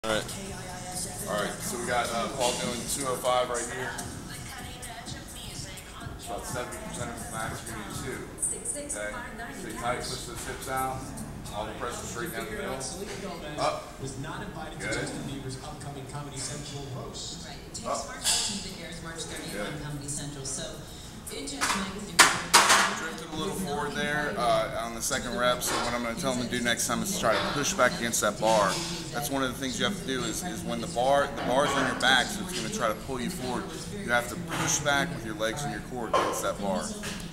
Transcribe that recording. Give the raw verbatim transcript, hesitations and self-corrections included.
All right. All right, so we got uh, Paul doing two oh five right here. About seventy percent of his max, you're going to do two. Okay, stay tight, push those hips out. All the pressure straight down the middle. Up. Was not invited to Good. Justin Bieber's upcoming Comedy Central roast. Right. It takes Up. March fifteenth, it airs March thirtieth Good. on Comedy Central. So, Vintage Magazine. Drifted a little forward there uh, on the second rep, so what I'm going to tell them to do next time is to try to push back against that bar. That's one of the things you have to do is, is when the bar the bar's on your back, so it's going to try to pull you forward, you have to push back with your legs and your core against that bar.